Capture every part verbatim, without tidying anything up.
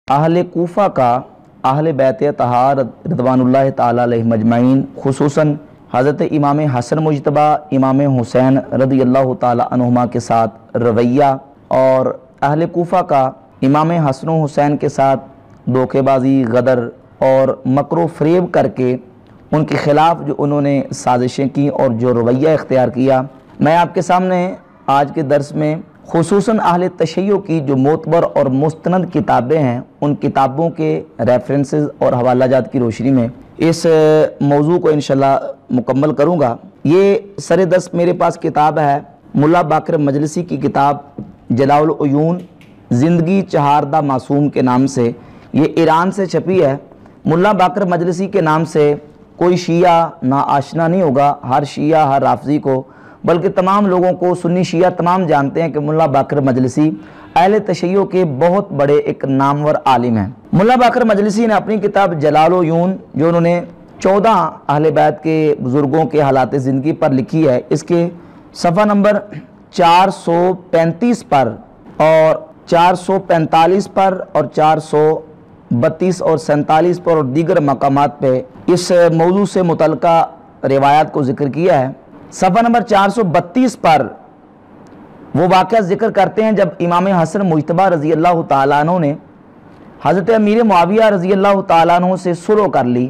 अहले कूफा का अहले बैत तहार रज़वानुल्लाह ताला अलैहिम अजमईन खुसूसन हज़रत इमाम हसन मुजतबा इमाम हुसैन रज़ियल्लाहु ताला अन्हुमा के साथ रवैया और अहले कूफा का इमाम हसन हुसैन के साथ धोखेबाजी, गदर और मकरो फ़रेब करके उनके ख़िलाफ़ जो उन्होंने साजिशें की और जो रवैया इख्तियार किया, मैं आपके सामने आज के दर्स में खुसूसन अहले तशय्यो की जो मोतबर और मुस्तनद किताबें हैं उन किताबों के रेफरेंसेस और हवालाजात की रोशनी में इस मौजू को इंशाल्लाह मुकम्मल करूँगा। ये सरे दस मेरे पास किताब है मुल्ला बाकर मजलिसी की किताब जलाउल उयून ज़िंदगी चहारदा मासूम के नाम से। ये ईरान से छपी है। मुल्ला बाकर मजलिसी के नाम से कोई शिया ना आशना नहीं होगा, हर शिया हर राफ़ज़ी को बल्कि तमाम लोगों को, सुन्नी शिया तमाम जानते हैं कि मुल्ला बाकर मजलिसी अहले तशय्यो के बहुत बड़े एक नामवर आलिम हैं। मुल्ला बाकर मजलिसी ने अपनी किताब जलाल व यून जो उन्होंने चौदह अहले बैत के बुज़ुर्गों के हालात ज़िंदगी पर लिखी है, इसके सफ़ा नंबर चार सौ पैंतीस पर और चार सौ पैंतालीस पर और चार सौ बत्तीस और सैंतालीस पर और दीगर मकामात पे इस मौजू से मुतल्लिका रिवायात को ज़िक्र किया है। सफ़ा नंबर चार सौ बत्तीस पर वो वाक़या ज़िक्र करते हैं जब इमाम हसन मुजतबा रज़ी अल्लाह ताला अन्हु ने हज़रत अमीर मुआविया रज़ी अल्लाह ताला अन्हु से सुलह कर ली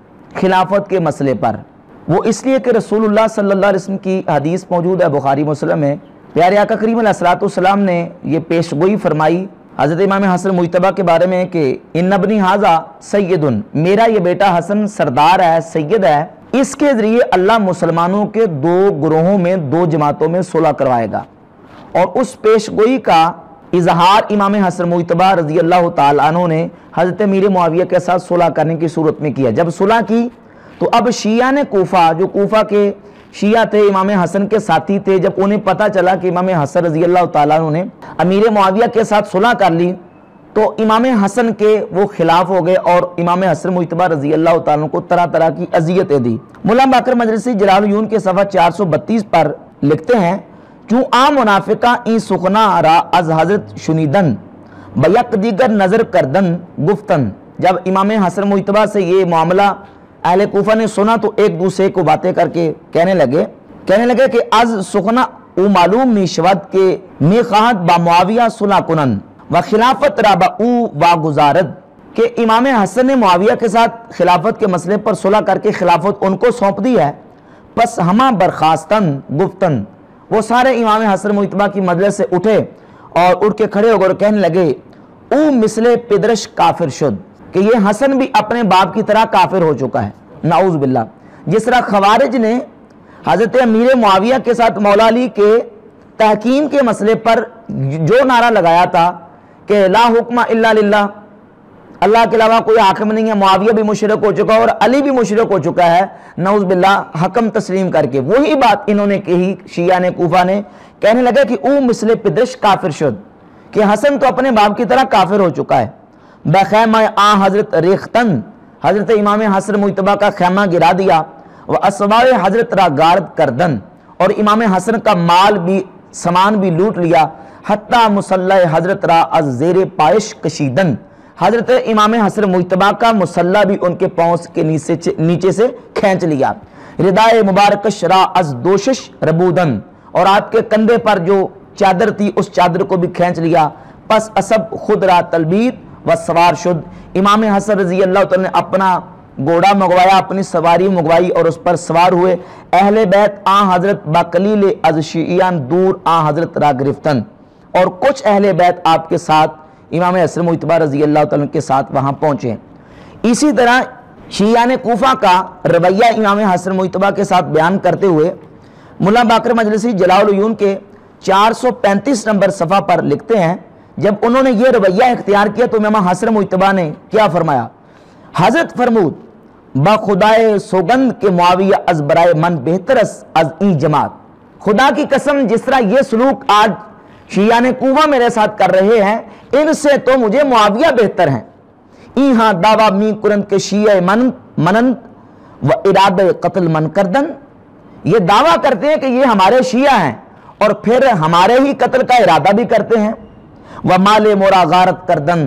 खिलाफत के मसले पर। वो इसलिए कि रसूलुल्लाह सल्लल्लाहु अलैहि वसल्लम की हदीस मौजूद है बुखारी मुस्लिम में, प्यारे आका करीम अलैहिस्सलातु वस्सलाम ने ये पेशगोई फरमाई हज़रत इमाम हसन मुजतबा के बारे में कि इन्न इब्नी हाज़ा सय्यदुन, मेरा ये बेटा हसन सरदार है, सैयद है, इसके ज़रिए अल्लाह मुसलमानों के दो ग्रोहों में, दो जमातों में सुलह करवाएगा। और उस पेशगोई का इजहार इमाम हसन मुजतबा रज़ी अल्लाह ताला अन्हु ने हज़रत अमीर मुआविया के साथ सुलह करने की सूरत में किया। जब सुलह की तो अब शिया ने कूफा, जो कूफा के शिया थे, इमाम हसन के साथी थे, जब उन्हें पता चला कि इमाम हसन रज़ी अल्लाह ताला अन्हु ने अमीर मुआविया के साथ सुलह कर ली तो इमाम हसन के वो खिलाफ हो गए और इमाम हसन मुजतबा रज़ी अल्लाह ताला अन्हु को तरह तरह की अजियतें दी। मुल्ला बाकर मजलिसी जलाल यून के सफ़ा चार सौ बत्तीस पर लिखते हैं, चूँ आ मुनाफिका ई सुखना रा अज हजरत शुनीदन बयक दीगर नजर करदन गुफ्तन। जब इमाम हसन मुजतबा से ये मामला अहले कूफा ने सुना तो एक दूसरे को बातें करके कहने लगे कहने लगे कि अज सुखना उ मालूम मीशवद के मी खाहत बा मुआविया सुना कुनन व खिलाफत राबा उ वा गुजारद, कि इमाम हसन ने मुआविया के साथ खिलाफत के मसले पर सुलह करके खिलाफत उनको सौंप दी है। बस हमा बरखास्तन गुफ्तन, वो सारे इमाम हसन मुजतबा की मजलिस से उठे और उठ के खड़े हो गए और कहने लगे ऊ मिसले पिदरश काफिर शुद, कि ये हसन भी अपने बाप की तरह काफिर हो चुका है, नाउज़ बिल्लाह। जिस तरह खवारिज ने हज़रत अमीर मुआविया के साथ मौला अली के तहकीम के मसले पर जो नारा लगाया था कि ला हुक्मा इल्ला लिल्लाह, अल्लाह के अलावा कोई हाकिम नहीं है, मुआविया भी मुशरिक हो चुका है और अली भी मुशरिक हो चुका है, नऊज़ बिल्लाह, हकम तस्लीम करके वही बात इन्होंने कही, शिया ने कूफा ने, कहने लगे कि ऊ मिसले पिदश काफिर शुद, कि हसन तो अपने बाप की तरह काफिर हो चुका है। बखैमा आ हजरत रेख्तन, हजरत इमाम हसन मुजतबा का खैमा गिरा दिया, व असवाए हजरत रा गारद करदन, और इमाम हसन का माल भी सामान भी लूट लिया। हत्ता मुसल्ला हजरत रा अज ज़ेरे पाइश कशीदन, हजरत इमाम हसन मुजतबा का मुसल्ला भी उनके पाँव के नीचे नीचे से खींच लिया। रिदाए मुबारक शरा अज दोशिश रबूदन, और आपके कंधे पर जो चादर थी उस चादर को भी खींच लिया। पस असब खुद रा तलबीद व सवार शुद, इमाम हसन रज़ी अल्लाह तआला ने अपना घोड़ा मंगवाया, अपनी सवारी मंगवाई और उस पर सवार हुए। अहले बैत आ हजरत बाकलील अज शियान दूर आ हजरत रा गिरफ्तन, और कुछ अहले बैत आपके साथ इमाम हसन मुजतबा रज़ी अल्लाह तआला के साथ वहाँ पहुँचे। इसी तरह शिया ने कूफा का रवैया इमाम हसन मुजतबा के साथ बयान करते हुए मुल्ला बाकर मजलिसी जलाल उयून के चार सौ पैंतीस नंबर सफ़ा पर लिखते हैं, जब उन्होंने ये रवैया इख्तियार किया तो इमाम हसन मुजतबा ने क्या फरमाया, हजरत फरमूद बा खुदाए सौगंद के मुआविया अज बराए मन बेहतरस अज ई जमात, खुदा की कसम जिस तरह ये सलूक आज शिया ने कूफा मेरे साथ कर रहे हैं, इनसे तो मुझे मुआविया बेहतर हैं। इहा दावा मी कुरंत के शिया मन मनंत व इरादे कत्ल मन करदन, ये दावा करते हैं कि ये हमारे शिया हैं और फिर हमारे ही कत्ल का इरादा भी करते हैं। व माले मोरा गारत करदन,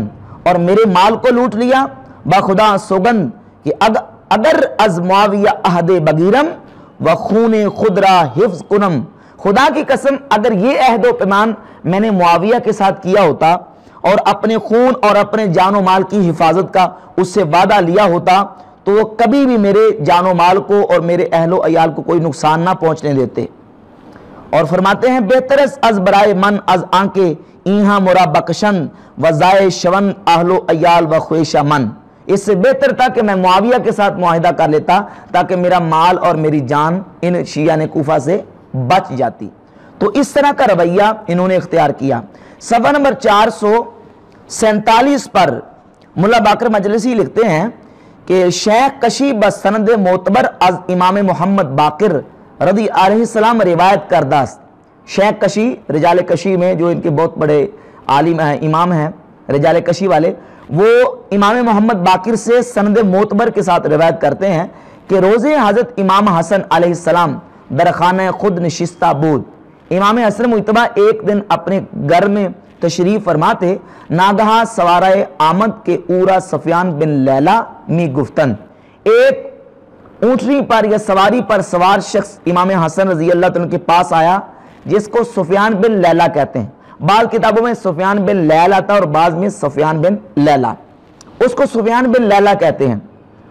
اور میرے مال کو لوٹ لیا، بخدا سوگند کہ اگر از معاویہ عہد بگیرم و خون خدرا حفظ کنم، خدا کی قسم اگر یہ عہد و پیمان میں نے معاویہ کے ساتھ کیا ہوتا اور اپنے خون اور اپنے جان و مال کی حفاظت کا اس سے وعدہ لیا ہوتا تو وہ کبھی بھی میرے جان و مال کو اور میرے اہل و عیال کو کوئی نقصان نہ پہنچنے دیتے۔ اور فرماتے ہیں بہترس از برائے من از آنکے اینہاں مرا بکشن و زائے شون اہل و عیال و خویشہ من، اس سے بہتر تھا کہ میں معاویہ کے ساتھ معاہدہ کر لیتا تاکہ میرا مال اور میری جان ان شیعہ کوفہ سے بچ جاتی۔ تو اس طرح کا رویہ انہوں نے اختیار کیا۔ صفحہ نمبر چار سو سینتالیس پر ملا باقر مجلسی لکھتے ہیں کہ شیخ کشی بسند معتبر از امام محمد باقر رضی علیہ السلام روایت کرداست۔ شیخ کشی رجال کشی میں جو ان کے بہت بڑے عالم ہیں، امام ہیں رجال کشی والے، وہ امام محمد باقر سے سند معتبر کے ساتھ روایت کرتے ہیں کہ روز حضرت امام حسن علیہ السلام در خانہ خود نشستہ بود، امام حسن مجتبیٰ ایک دن اپنے گھر میں تشریف فرما تھے، ناگہاں سوارائے آمد کے اورا سفیان بن لیلہ می گفتن، ایک اونٹنی پر یا سواری پر سوار شخص امام حسن رضی اللہ عنہ کے پاس آیا جس کو سفیان بن لیلہ کہتے ہیں، بعض کتابوں میں سفیان بن لیلہ تھا اور بعض میں سفیان بن لیلہ، اس کو سفیان بن لیلہ کہتے ہیں۔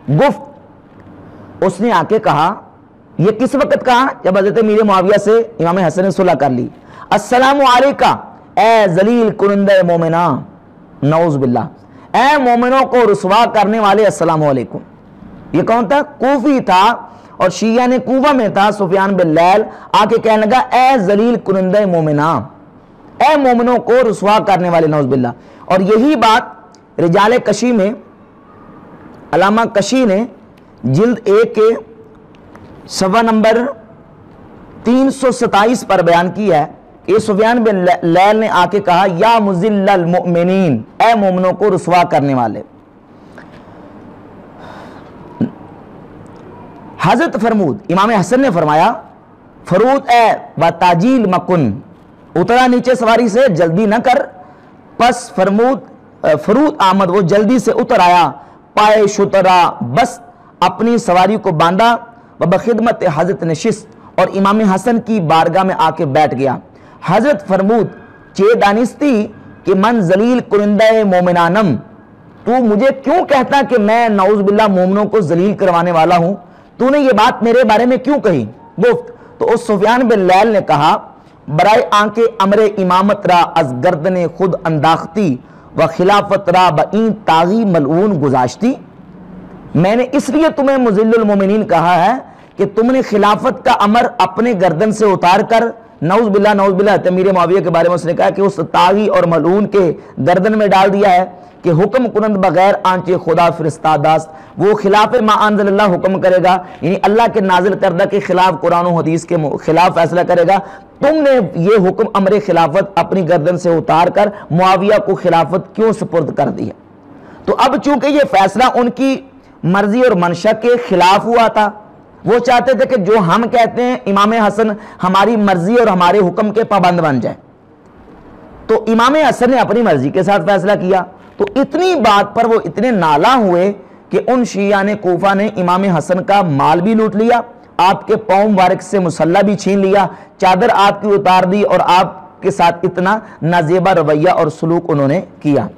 گفت، اس نے آ کے کہا، یہ کس وقت کہا؟ جب حضرت امیر معاویہ سے امام حسن نے صلح کر لی، السلام علیکہ اے ذلیل کنندہ مومنہ، نعوذ باللہ، اے مومنوں کو رسوا کرنے والے السلام علیکم۔ یہ کون تھا؟ کوفی تھا اور شیعہ نے کوفہ میں تھا۔ سفیان بن لیل آ کے کہنے لگا اے ذلیل کنندہ مومنہ، اے مومنوں کو رسوا کرنے والے، نعوذ باللہ۔ اور یہی بات رجال کشی میں علامہ کشی نے جلد ایک کے صفحہ نمبر تین سو ستائیس پر بیان کیا ہے کہ سفیان بن لیل نے آ کے کہا یا مذل المؤمنین، اے مومنوں کو رسوا کرنے والے۔ حضرت فرمود، امام حسن نے فرمایا، فرود اے و تاجیل مکن، اترا نیچے سواری سے، جلدی نہ کر۔ پس فرمود فرود آمد، وہ جلدی سے اتر آیا، پائے شترا بس اپنی سواری کو باندھا، بخدمت حضرت نشست، اور امام حسن کی بارگاہ میں آ کے بیٹھ گیا۔ حضرت فرمود، چے دانستی کہ من ذلیل کنندہ مومنانم، تو مجھے کیوں کہتا کہ میں نعوذ باللہ مومنوں کو ذلیل کروانے والا ہوں؟ تو نے یہ بات میرے بارے میں کیوں کہی؟ گفت، تو اس سفیان بن لیل نے کہا، برائے آنکے امر امامت را از گردن خود انداختی و خلافت را بئین تاغی ملعون گزاشتی، میں نے اس لیے تمہیں مذل المومنین کہا ہے کہ تم نے خلافت کا امر اپنے گردن سے اتار کر، نعوذ باللہ نعوذ باللہ، امیر معاویہ کے بارے میں اس نے کہا کہ اس تاغی اور ملعون کے گردن میں ڈال دیا ہے کہ حکم کنند بغیر آنچے خدا فرستاداست، وہ خلاف ما انزل اللہ حکم کرے گا، یعنی اللہ کے نازل کردہ کے خلاف، قرآن و حدیث کے خلاف فیصلہ کرے گا۔ تم نے یہ حکم امر خلافت اپنی گردن سے اتار کر معاویہ کو خلافت کیوں سپرد کر دی ہے؟ تو اب چونکہ یہ فیصلہ ان کی مرضی اور منشا کے خلاف ہوا تھا، وہ چاہتے تھے کہ جو ہم کہتے ہیں امام حسن ہماری مرضی اور ہمارے حکم کے پابند بن جائے، تو امام حسن نے اپنی مرضی کے ساتھ فیصلہ کیا۔ تو اتنی بات پر وہ اتنے نالاں ہوئے کہ ان شیعہ نے کوفہ نے امام حسن کا مال بھی لوٹ لیا، آپ کے پاؤں مبارک سے مسلح بھی چھین لیا، چادر آپ کی اتار دی، اور آپ کے ساتھ اتنا نازیبہ رویہ اور سلوک انہوں نے کیا۔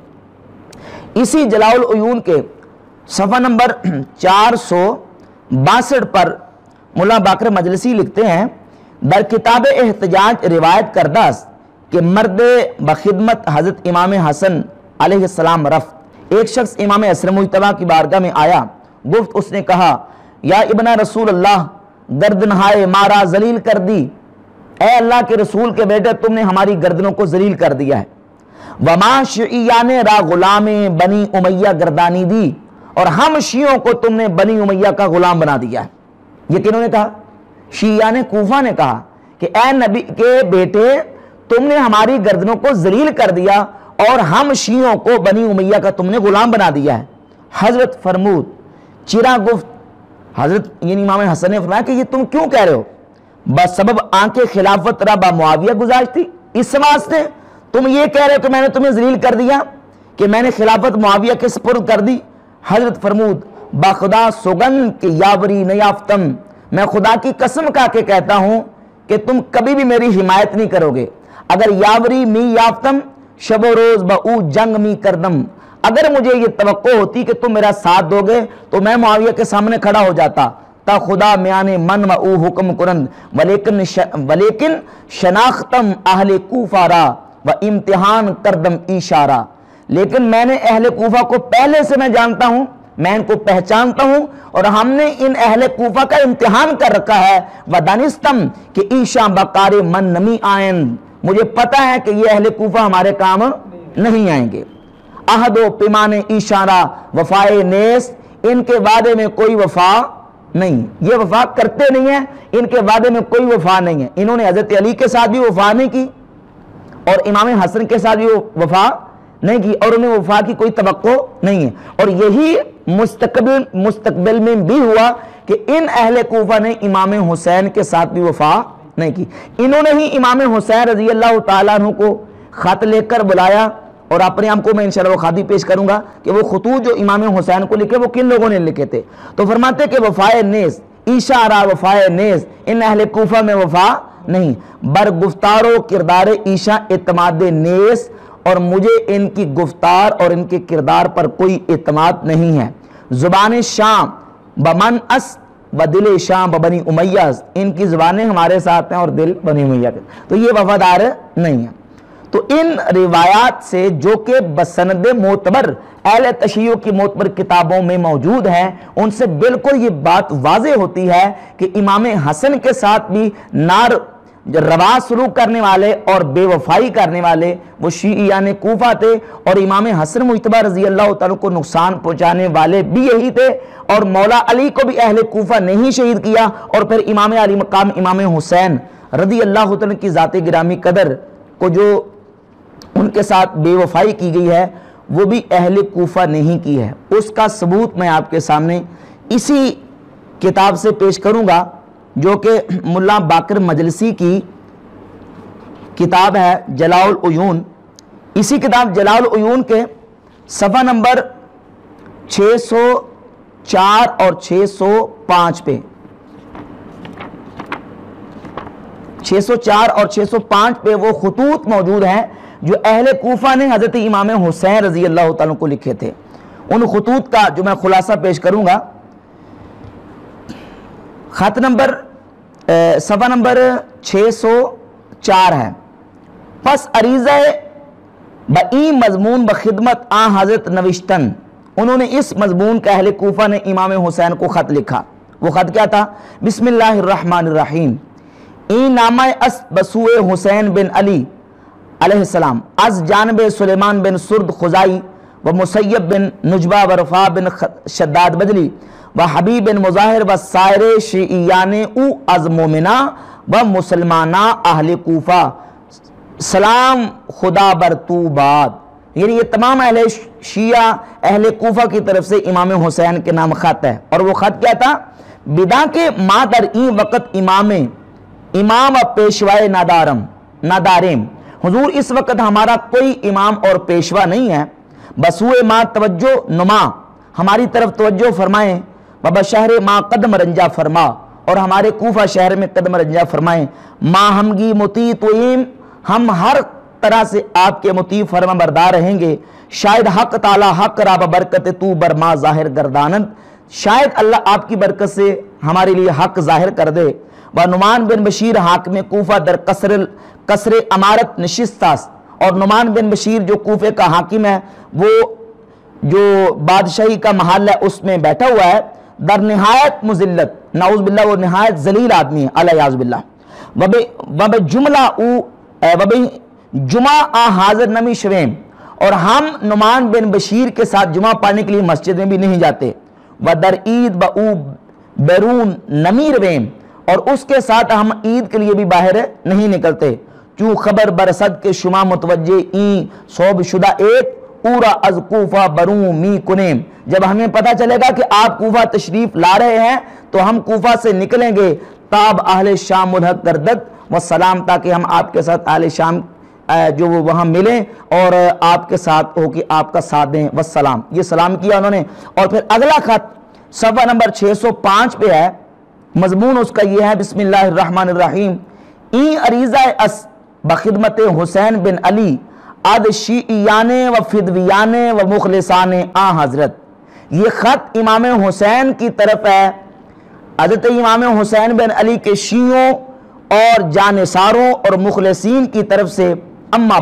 اسی جلاء العیون کے صفحہ نمبر چار سو باسٹھ پر ملا باقر مجلسی لکھتے ہیں، در کتاب احتجاج روایت کردہ کہ مرد بخدمت حضرت امام حسن علیہ السلام رفت، ایک شخص امام حسن مجتبیٰ کی بارگاہ میں آیا، گفت، اس نے کہا، یا ابن رسول اللہ، گردنہائے مارا ذلیل کر دی، اے اللہ کے رسول کے بیٹے تم نے ہماری گردنوں کو ذلیل کر دیا ہے۔ وما شیعان را غلام بنی امیہ گردانی دی، اور ہم شیعوں کو تم نے بنی امیہ کا غلام بنا دیا ہے۔ یہ کنہوں نے کہا؟ شیعہ نے کوفہ نے کہا کہ اے نبی کے بیٹے تم نے ہماری گردنوں کو ذلیل کر دیا اور ہم شیعوں کو بنی امیہ کا تم نے غلام بنا دیا ہے۔ حضرت فرمود، چرا گفت، حضرت یعنی امام حسن نے فرمایا کہ یہ تم کیوں کہہ رہے ہو؟ بس سبب آنکھ خلافت را با معاویہ گزاشتی، اس واسطے تم یہ کہہ رہے ہو کہ میں نے تمہیں ذلیل کر دیا کہ میں نے خلافت معاویہ کے سپرد کر دی؟ حضرت فرمود باخدا سوگن کہ یاوری نیافتم، میں خدا کی قسم کھا کے کہتا ہوں کہ تم کبھی بھی میری حمایت نہیں کرو گے۔ اگر یاوری می یافتم شب و روز بہو جنگ می کردم، اگر مجھے یہ توقع ہوتی کہ تم میرا ساتھ دو گے تو میں معاویہ کے سامنے کھڑا ہو جاتا، تا خدا میانے من و او حکم کرند ولیکن ولیکن شناختم اہل کوفہ را و امتحان کردم اشارہ، لیکن میں نے اہل کوفہ کو پہلے سے میں جانتا ہوں، میں ان کو پہچانتا ہوں، اور ہم نے ان اہل کوفہ کا امتحان کر رکھا ہے۔ ودانستم کہ ایشا بکار من نمی آئیں، مجھے پتا ہے کہ یہ اہل کوفہ ہمارے کام نہیں آئیں گے۔ عہد و پیمانے اشارہ وفائے نیس، ان کے وعدے میں کوئی وفا نہیں، یہ وفا کرتے نہیں ہیں، ان کے وعدے میں کوئی وفا نہیں ہے۔ انہوں نے حضرت علی کے ساتھ بھی وفا نہیں کی اور امام حسن کے ساتھ بھی وفا نہیں کی، اور انہیں وفا کی کوئی توقع نہیں ہے، اور یہی مستقبل مستقبل میں بھی ہوا کہ ان اہل کوفہ نے امام حسین کے ساتھ بھی وفا نہیں کی۔ انہوں نے ہی امام حسین رضی اللہ تعالیٰ عنہ کو خط لے کر بلایا، اور اپنے آپ کو میں انشاءاللہ وہ خط پیش کروں گا کہ وہ خطوط جو امام حسین کو لکھے وہ کن لوگوں نے لکھے تھے۔ تو فرماتے کہ وفائے نیز اشارہ وفائے نیز، ان اہل کوفہ میں وفا نہیں، بر گفتار و کردار ایشا اعتماد نیز، اور مجھے ان کی گفتار اور ان کے کردار پر کوئی اعتماد نہیں ہے۔ زبان شام بمن اس و دل شام ببنی امیہ، ان کی زبانیں ہمارے ساتھ ہیں اور دل بنی امیہ کے، تو یہ وفادار نہیں ہے۔ تو ان روایات سے جو کہ بسند معتبر اہل تشیع کی معتبر کتابوں میں موجود ہیں، ان سے بالکل یہ بات واضح ہوتی ہے کہ امام حسن کے ساتھ بھی نار روا سلوک کرنے والے اور بے وفائی کرنے والے وہ شیعیان کوفہ تھے، اور امام حسن مجتبی رضی اللہ تعالیٰ کو نقصان پہنچانے والے بھی یہی تھے، اور مولا علی کو بھی اہل کوفہ نے ہی شہید کیا، اور پھر امام علی مقام امام حسین رضی اللہ تعالیٰ کی ذات گرامی قدر کو جو ان کے ساتھ بے وفائی کی گئی ہے وہ بھی اہل کوفہ نہیں کی ہے۔ اس کا ثبوت میں آپ کے سامنے اسی کتاب سے پیش کروں گا جو کہ ملا باقر مجلسی کی کتاب ہے جلاء العیون۔ اسی کتاب جلاء العیون کے صفحہ نمبر چھ سو چار اور چھ سو پانچ پہ چھ سو چار اور چھ سو پانچ پہ وہ خطوط موجود ہیں جو اہل کوفہ نے حضرت امام حسین رضی اللہ تعالیٰ کو لکھے تھے۔ ان خطوط کا جو میں خلاصہ پیش کروں گا، خط نمبر صفحہ نمبر چھ سو چار ہے۔ پس عریضہ بئی مضمون بخدمت آ حضرت نوشتن، انہوں نے اس مضمون کا اہل کوفہ نے امام حسین کو خط لکھا۔ وہ خط کیا تھا؟ بسم اللہ الرحمن الرحیم، این نامہ اس بسوئے حسین بن علی علیہ السلام از جانب سلیمان بن سرد خزائی و مسیب بن نجبہ و رفاع بن شداد بجلی و حبیب بن مظاہر و سائر شیعیان او از مومنہ و مسلمانہ اہل کوفہ، سلام خدا بر تو باد، یعنی یہ تمام اہل شیعہ اہل کوفہ کی طرف سے امام حسین کے نام خط ہے۔ اور وہ خط کیا تھا؟ بدا کے ما در این وقت امام امام پیشوائے نادارم ناداریم، حضور اس وقت ہمارا کوئی امام اور پیشوا نہیں ہے، بسوئے ما توجہ نما، ہماری طرف توجہ فرمائیں، بابا شہر ما قدم رنجا فرما، اور ہمارے کوفہ شہر میں قدم رنجا فرمائیں، ما ہمگی مطیع توئیم، ہم ہر طرح سے آپ کے مطیع فرما بردار رہیں گے، شاید حق تعالی حق را برکت تو بر ما ظاہر گردانند، شاید اللہ آپ کی برکت سے ہمارے لیے حق ظاہر کر دے۔ و نعمان بن بشیر حاکم کوفہ در قصر قصر امارت نشستاست، اور نعمان بن بشیر جو کوفے کا حاکم ہے وہ جو بادشاہی کا محل ہے اس میں بیٹھا ہوا ہے، در نہایت مذلت، نعوذ باللہ وہ نہایت ذلیل آدمی ہے، علیہ باللہ، وب جملہ او وب جمعہ آ حاضر نمی شویم، اور ہم نعمان بن بشیر کے ساتھ جمعہ پڑھنے کے لیے مسجد میں بھی نہیں جاتے، و در عید با او بیرون نمی رویم، اور اس کے ساتھ ہم عید کے لیے بھی باہر نہیں نکلتے، چوں خبر برسد کے شما متوجہ این صوب شدہ ایک اورا از کوفہ بروں می کنیم، جب ہمیں پتہ چلے گا کہ آپ کوفہ تشریف لا رہے ہیں تو ہم کوفہ سے نکلیں گے، تاب اہل شام ملحق گردد و سلام، تاکہ ہم آپ کے ساتھ اہل شام جو وہ وہاں ملیں اور آپ کے ساتھ ہو کہ آپ کا ساتھ دیں، والسلام، یہ سلام کیا انہوں نے۔ اور پھر اگلا خط صفحہ نمبر چھ سو پانچ پہ ہے، مضمون اس کا یہ ہے، بسم اللہ الرحمن الرحیم، این عریضہ اس بخدمت حسین بن علی اد شیعیان و فدویان و مخلصان آ حضرت۔ یہ خط امام حسین کی طرف ہے، حضرت امام حسین بن علی کے شیعوں اور جانثاروں اور مخلصین کی طرف سے، اما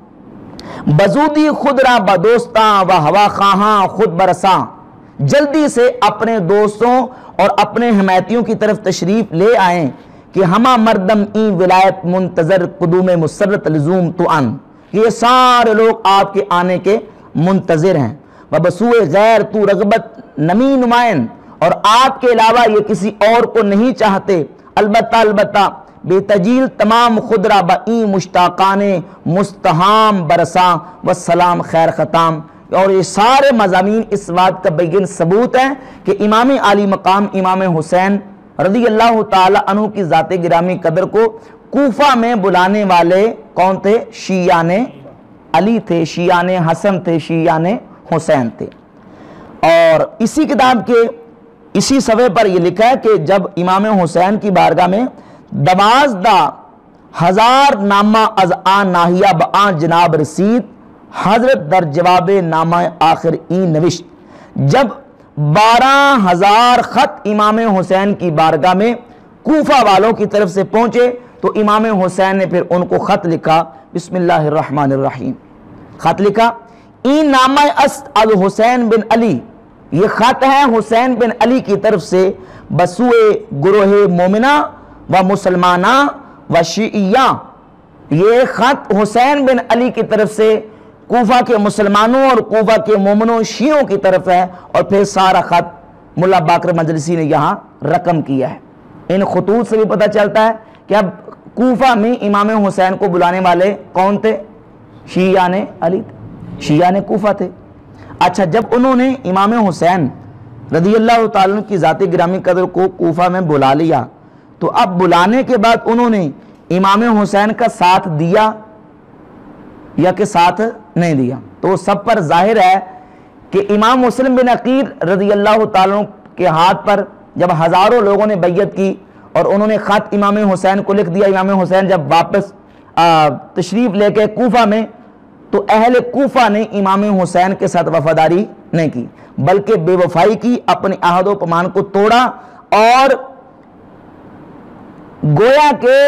بعد، بزودی خود را بدوستاں و ہوا خواہاں خود برساں، جلدی سے اپنے دوستوں اور اپنے حمایتیوں کی طرف تشریف لے آئیں کہ ہما مردم این ولایت منتظر قدوم مسرت لزوم تو ان، کہ یہ سارے لوگ آپ کے آنے کے منتظر ہیں، وبسوئے غیر تو رغبت نمی نمائن، اور آپ کے علاوہ یہ کسی اور کو نہیں چاہتے، البتہ البتہ بے تجیل تمام خود را بئی مشتاقان مستحام برساں والسلام خیر ختام۔ اور یہ سارے مضامین اس بات کا بین ثبوت ہے کہ امام عالی مقام امام حسین رضی اللہ تعالی عنہ کی ذات گرامی قدر کو کوفہ میں بلانے والے کون تھے؟ شیعان علی تھے، شیعان حسن تھے، شیعان حسین تھے۔ اور اسی کتاب کے اسی صفحے پر یہ لکھا ہے کہ جب امام حسین کی بارگاہ میں دوازدہ ہزار نامہ از آن ناحیہ بآن جناب رسید، حضرت در جواب نامہ آخر این نوشت، جب بارہ ہزار خط امام حسین کی بارگاہ میں کوفہ والوں کی طرف سے پہنچے تو امام حسین نے پھر ان کو خط لکھا، بسم اللہ الرحمن الرحیم، خط لکھا، این نامہ است از حسین بن علی، یہ خط ہے حسین بن علی کی طرف سے بسوئے گروہ مومنہ و مسلمانہ و شیعیہ، یہ خط حسین بن علی کی طرف سے کوفہ کے مسلمانوں اور کوفہ کے مومنوں شیعوں کی طرف ہے، اور پھر سارا خط ملا باقر مجلسی نے یہاں رقم کیا ہے۔ ان خطوط سے بھی پتہ چلتا ہے کہ اب کوفہ میں امام حسین کو بلانے والے کون تھے؟ شیعان علی تھے، شیعان کوفہ تھے۔ اچھا، جب انہوں نے امام حسین رضی اللہ تعالیٰ عنہ کی ذات گرامی قدر کو کوفہ میں بلا لیا تو اب بلانے کے بعد انہوں نے امام حسین کا ساتھ دیا یا کہ ساتھ نہیں دیا؟ تو سب پر ظاہر ہے کہ امام مسلم بن عقیل رضی اللہ تعالیٰ عنہ کے ہاتھ پر جب ہزاروں لوگوں نے بیعت کی اور انہوں نے خط امام حسین کو لکھ دیا، امام حسین جب واپس تشریف لے کے کوفہ میں، تو اہل کوفہ نے امام حسین کے ساتھ وفاداری نہیں کی بلکہ بے وفائی کی، اپنے عہد و پیمان کو توڑا، اور گویا کہ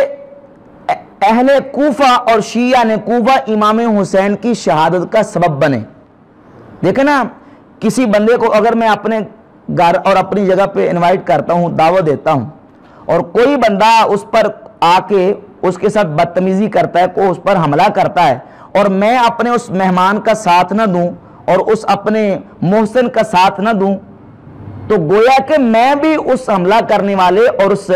اہل کوفہ اور شیعہ نے کوفہ امام حسین کی شہادت کا سبب بنے۔ دیکھیں نا، کسی بندے کو اگر میں اپنے گھر اور اپنی جگہ پہ انوائٹ کرتا ہوں، دعوت دیتا ہوں، اور کوئی بندہ اس پر آ کے اس کے ساتھ بدتمیزی کرتا ہے، کوئی اس پر حملہ کرتا ہے، اور میں اپنے اس مہمان کا ساتھ نہ دوں اور اس اپنے محسن کا ساتھ نہ دوں، تو گویا کہ میں بھی اس حملہ کرنے والے اور اس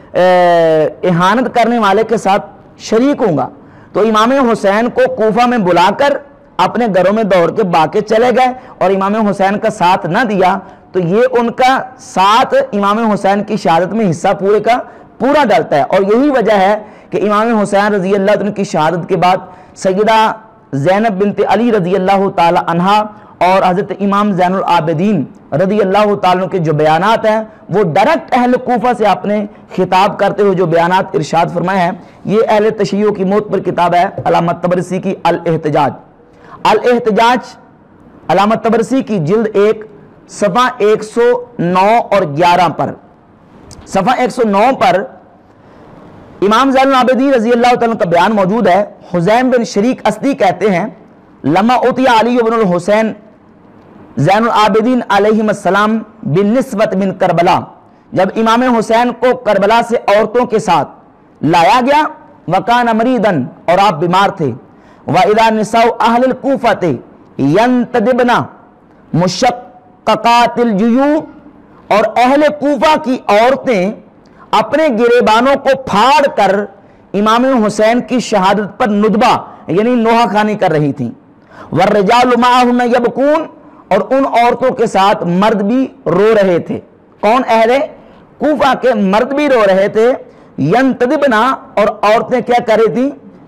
اہانت کرنے والے کے ساتھ شریک ہوں گا۔ تو امام حسین کو کوفہ میں بلا کر اپنے گھروں میں دوڑ کے باقی چلے گئے اور امام حسین کا ساتھ نہ دیا، تو یہ ان کا ساتھ امام حسین کی شہادت میں حصہ پورے کا پورا ڈالتا ہے۔ اور یہی وجہ ہے کہ امام حسین رضی اللہ عنہ کی شہادت کے بعد سیدہ زینب بنت علی رضی اللہ تعالی عنہا اور حضرت امام زین العابدین رضی اللہ تعالیٰ عنہ کے جو بیانات ہیں وہ ڈائریکٹ اہل کوفہ سے اپنے خطاب کرتے ہوئے جو بیانات ارشاد فرمائے ہیں، یہ اہل تشیع کی موت پر کتاب ہے علامہ طبرسی کی الاحتجاج۔ الاحتجاج علامہ طبرسی کی جلد ایک صفحہ ایک سو نو اور گیارہ پر، صفحہ ایک سو نو پر امام زین العابدین رضی اللہ تعالیٰ کا بیان موجود ہے۔ حزیم بن شریک اسدی کہتے ہیں، لما اوتی علی بن الحسین زین العابدین علیہ السلام بالنسبت من کربلا، جب امام حسین کو کربلا سے عورتوں کے ساتھ لایا گیا، وکان مریدن، اور آپ بیمار تھے، وَإِذَا نِسَاءُ أَهْلِ الْكُوفَةِ يَنْتَدِبْنَ مُشَقَّقَاتِ الْجُيُوبِ، اور اہل کوفہ کی عورتیں اپنے گریبانوں کو پھاڑ کر امام حسین کی شہادت پر ندبہ یعنی نوحہ خوانی کر رہی تھیں۔ وَالرِّجَالُ مَعَهُنَّ يَبْكُونَ، اور ان عورتوں کے ساتھ مرد بھی رو رہے تھے۔ کون؟ اہل کوفہ کے مرد بھی رو رہے تھے۔ ینتدبنا، اور عورتیں کیا کر رہی تھیں؟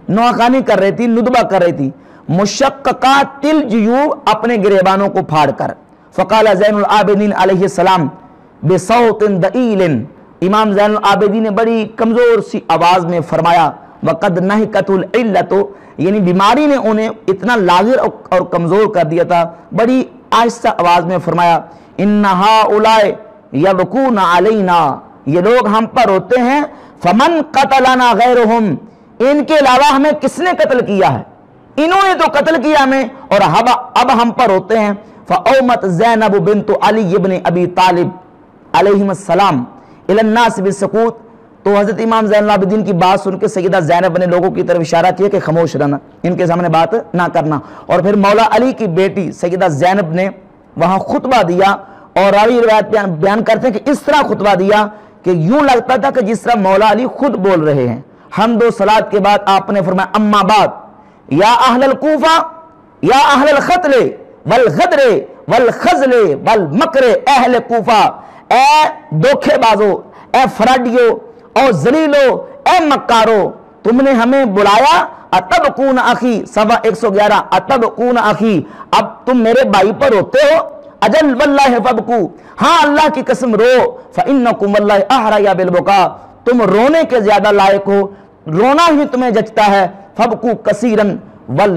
नोआखानी कर रही थी, नुदबा कर रही थी, मुशक्का तिल जुयूब अपने गिरेबानों को फाड़ कर। फ़क़ाल ज़ैनुल आबिदीन अलैहिस्सलाम बिसौतिन दईलिन, इमाम ज़ैनुल आबिदीन ने बड़ी कमज़ोर सी आवाज़ में फरमाया, वक़द नहकतुल इल्लतु, यानी बीमारी ने उन्हें इतना लागिर और कमज़ोर कर दिया था। बड़ी आहिस्ता आवाज़ में फरमाया, इन्ना हाउलाए यबकूना अलैना, ये लोग हम पर रोते हैं, फमन क़तलना गैरुहुम, इनके अलावा हमें किसने कत्ल किया है, इन्होंने तो कत्ल किया हमें और अब अब हम पर रोते हैं। फ़औमत ज़ैनब बिन्त अली इब्न अबी तालिब अलैहिस्सलाम इलन नास बिस्सकूत, तो हज़रत इमाम ज़ैनुल आबिदीन की बात सुन के सैयदा ज़ैनब ने लोगों की तरफ इशारा किया कि खामोश रहना, इनके सामने बात ना करना। और फिर मौला अली की बेटी सैयदा ज़ैनब ने वहाँ खुतबा दिया, और रावी रिवायत बयान, बयान करते हैं कि इस तरह खुतबा दिया कि यूं लगता था कि जिस तरह मौला अली खुद बोल रहे हैं। हम दो सलात के बाद आपने फरमाया, अम्मा बाद या अहलल कूफा या अहलल ख़त्ले वल गदरे वल खज़ले वल मकरे अहल कूफा, ए धोखेबाजो, ए फराडियो और जलीलो, ए मक्कारो, तुमने हमें बुलाया, अतब कून आखी सवा एक सौ ग्यारह, अतब कून आखी, अब तुम मेरे भाई पर रोते हो, अजल वल्लाहि फबकू, हाँ अल्लाह की कसम रो, फ़इन्नकुम वल्लाहि अहरा बिलबुका, तुम रोने के ज्यादा लायक हो, रोना ही तुम्हें जचता है। फबकू कसीरन वल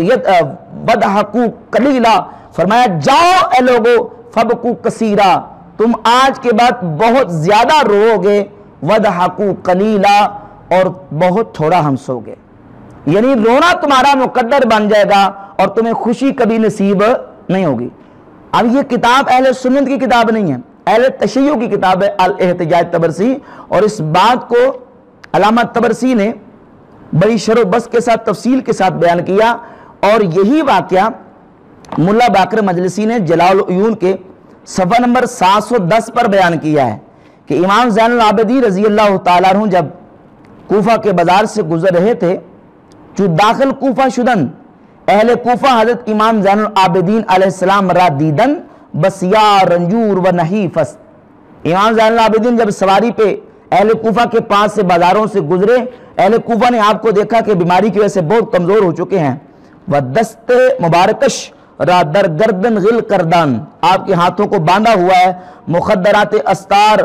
वदहकू कलीला, फरमाया जाओ ए लोगो, फबकू कसीरा, तुम आज के बाद बहुत ज्यादा रोओगे, वदहकू कलीला, और बहुत थोड़ा हंसोगे, यानी रोना तुम्हारा मुकद्दर बन जाएगा और तुम्हें खुशी कभी नसीब नहीं होगी। अब ये किताब अहले सुन्नत की किताब नहीं है, अहले तशय्युअ की किताब है अल एहतिजाज तबरसी, और इस बात को अल्लामा तबरसी ने बड़ी शर बस के साथ तफसील के साथ बयान किया। और यही वाक़या मुल्ला बाकर मजलिसी ने जलाल उयून के सफ़ा नंबर सात सौ दस पर बयान किया है कि इमाम ज़ैनुल आबिदीन रज़ी अल्लाह तआला अन्हु जब कूफा के बाजार से गुजर रहे थे, जो दाखिल कूफा शुदन अहले कूफा हज़रत इमाम ज़ैनुल आबिदीन अलैहिस्सलाम रादीदन बसिया रंजूर व नहीफस, इमाम ज़ैनुल आबिदीन जब सवारी पे अहले कूफा के पास से बाजारों से गुजरे, अहले कूफा ने आपको देखा कि बीमारी की वजह से बहुत कमज़ोर हो चुके हैं। व दस्ते मुबारकश रा दर गर्दन गिल करदान, आपके हाथों को बांधा हुआ है, मुखद्दरात अस्तार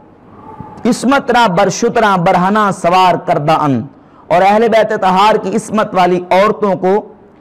इसमतरा बरशुतरा बरहना सवार करदान, और अहले बैत तहार की इसमत वाली औरतों को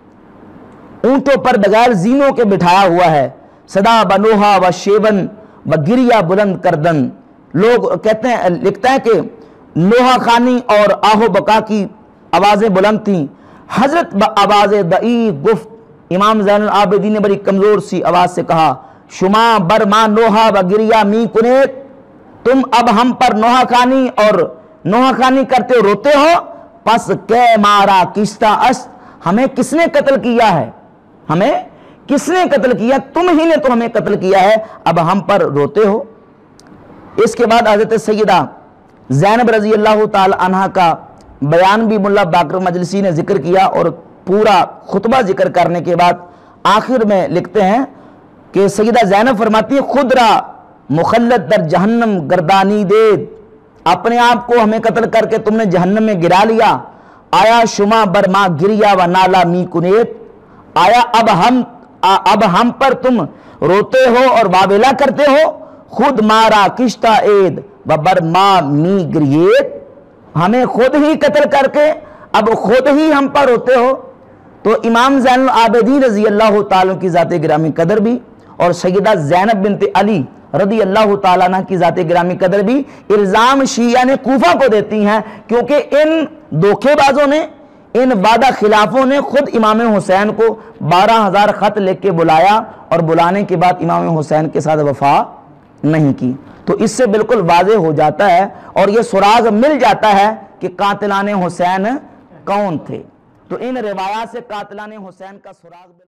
ऊंटों पर बगैर जीनों के बिठाया हुआ है। सदा बनोहा व शेवन व गिरिया बुलंद करदन, लोग कहते हैं, लिखता है कि लोहा खानी और आहो बका की आवाज़ें बुलंद थीं। हजरत आवाज़ दई गुफ्त, इमाम ज़ैनुल आबिदीन ने बड़ी कमज़ोर सी आवाज़ से कहा, शुमा बरमा नोहा व गिरिया मी कुनेत, तुम अब हम पर नोहा खानी और नोहा खानी करते रोते हो, पस के मारा किस्ता अस्त, हमें किसने कत्ल किया है, हमें किसने कत्ल किया, तुम ही ने तो हमें कत्ल किया है, अब हम पर रोते हो। इसके बाद हज़रत सैयदा ज़ैनब रज़ी अल्लाह ताला अन्हा का बयान भी मुल्ला बाकर मजलिसी ने जिक्र किया, और पूरा खुतबा जिक्र करने के बाद आखिर में लिखते हैं कि सैयदा ज़ैनब फरमाती है, खुदरा मुखल्लद दर जहन्नम गर्दानी दे, अपने आप को हमें कत्ल करके तुमने जहन्नम में गिरा लिया। आया शुमा बरमा गिरिया व नाला मी कुनेत, आया अब हम आ, अब हम पर तुम रोते हो और वावेला करते हो। खुद मारा किश्ता एद व बरमा मी गिरियत, हमें खुद ही कत्ल करके अब खुद ही हम पर रोते हो। तो इमाम ज़ैनुल आबिदीन रज़ी अल्लाह ताला की ज़ात गिरामी कदर भी, और सैयदा ज़ैनब बिन्त अली रज़ी अल्लाह ताला अन्हा की ज़ात गिरामी कदर भी इल्ज़ाम शिया ने कूफा को देती हैं, क्योंकि इन धोखेबाजों ने, इन वादा खिलाफों ने खुद इमाम हुसैन को बारह हजार खत लिख के बुलाया, और बुलाने के बाद इमाम हुसैन के साथ वफा नहीं की। तो इससे बिल्कुल वाज़ेह हो जाता है और ये सुराग मिल जाता है कि कातिलाने हुसैन कौन थे। तो इन रिवायात से कातिलाने हुसैन का सुराग